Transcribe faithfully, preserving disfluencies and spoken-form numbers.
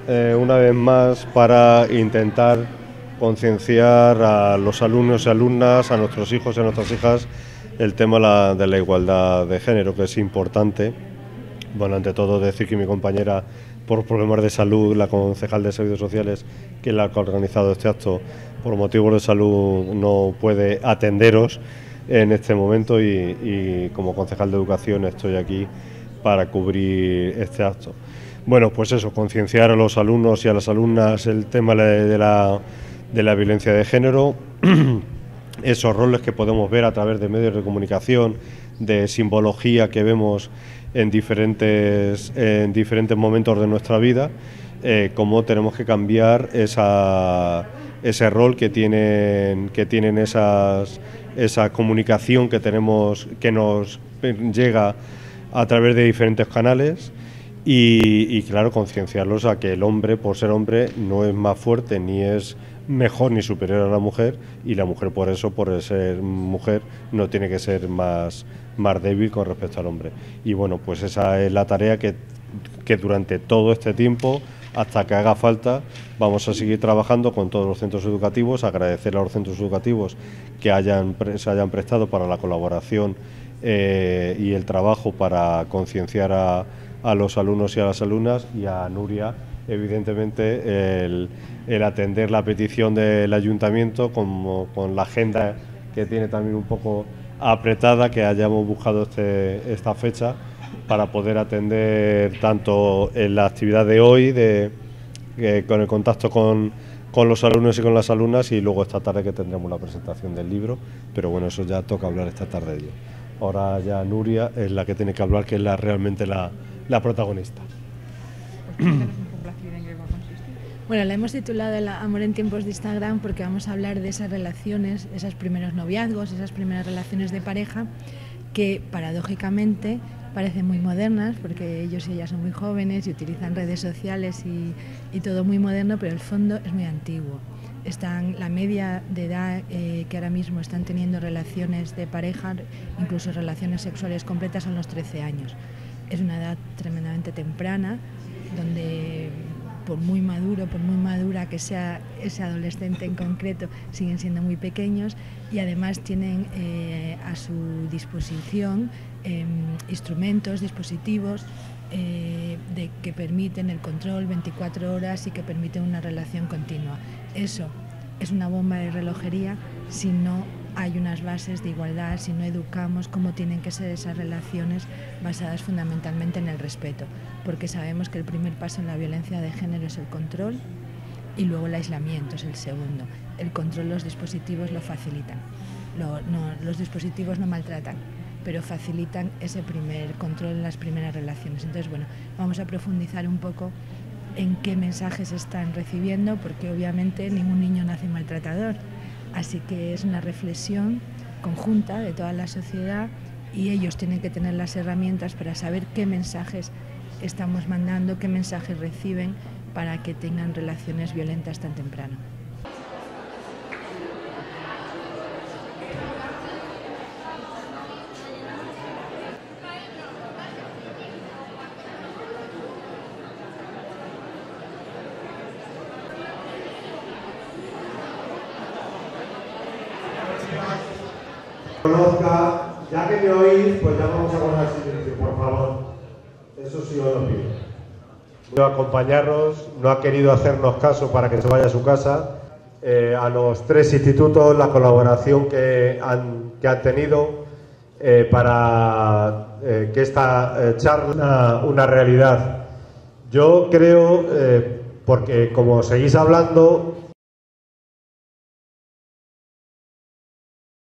eh, una vez más para intentar concienciar a los alumnos y alumnas, a nuestros hijos y a nuestras hijas, el tema la, de la igualdad de género, que es importante. Bueno, ante todo decir que mi compañera, por problemas de salud, la concejal de Servicios Sociales, que es la que ha organizado este acto, por motivos de salud no puede atenderos en este momento, y, y como concejal de Educación estoy aquí para cubrir este acto. Bueno, pues eso, concienciar a los alumnos y a las alumnas el tema de la, de la violencia de género, esos roles que podemos ver a través de medios de comunicación, de simbología que vemos en diferentes, en diferentes momentos de nuestra vida, eh, cómo tenemos que cambiar esa, ese rol que tienen, que tienen esas, esa comunicación que tenemos, que nos llega a través de diferentes canales, y, y claro, concienciarlos a que el hombre, por ser hombre, no es más fuerte ni es mejor ni superior a la mujer, y la mujer por eso, por ser mujer, no tiene que ser más, más débil con respecto al hombre. Y bueno, pues esa es la tarea que, que durante todo este tiempo, hasta que haga falta, vamos a seguir trabajando con todos los centros educativos. Agradecer a los centros educativos que hayan, se hayan prestado para la colaboración eh, y el trabajo para concienciar a, a los alumnos y a las alumnas, y a Nuria, evidentemente, el, el atender la petición del ayuntamiento, como con la agenda que tiene también un poco apretada, que hayamos buscado este, esta fecha para poder atender tanto en la actividad de hoy, de, eh, con el contacto con, con los alumnos y con las alumnas, y luego esta tarde que tendremos la presentación del libro, pero bueno, eso ya toca hablar esta tarde de ello. Ahora ya Nuria es la que tiene que hablar, que es la, realmente la, la protagonista. Bueno, la hemos titulado el Amor en tiempos de Instagram porque vamos a hablar de esas relaciones, esos primeros noviazgos, esas primeras relaciones de pareja que paradójicamente parecen muy modernas, porque ellos y ellas son muy jóvenes y utilizan redes sociales y, y todo muy moderno, pero el fondo es muy antiguo. Están, la media de edad eh, que ahora mismo están teniendo relaciones de pareja, incluso relaciones sexuales completas, son los trece años. Es una edad tremendamente temprana, donde por muy maduro, por muy madura que sea ese adolescente en concreto, siguen siendo muy pequeños, y además tienen eh, a su disposición eh, instrumentos, dispositivos eh, de, que permiten el control veinticuatro horas y que permiten una relación continua. Eso es una bomba de relojería si no hay unas bases de igualdad, si no educamos cómo tienen que ser esas relaciones basadas fundamentalmente en el respeto, porque sabemos que el primer paso en la violencia de género es el control, y luego el aislamiento es el segundo. El control, los dispositivos lo facilitan, lo, no, los dispositivos no maltratan, pero facilitan ese primer control en las primeras relaciones. Entonces, bueno, vamos a profundizar un poco en qué mensajes están recibiendo, porque obviamente ningún niño nace maltratador. Así que es una reflexión conjunta de toda la sociedad, y ellos tienen que tener las herramientas para saber qué mensajes estamos mandando, qué mensajes reciben para que tengan relaciones violentas tan temprano. Conozca, ya que me oís, pues ya vamos a guardar silencio, por favor. Eso sí os lo pido. No acompañarnos, no ha querido hacernos caso para que se vaya a su casa. Eh, a los tres institutos, la colaboración que han, que han tenido eh, para eh, que esta eh, charla una, una realidad. Yo creo, eh, porque como seguís hablando,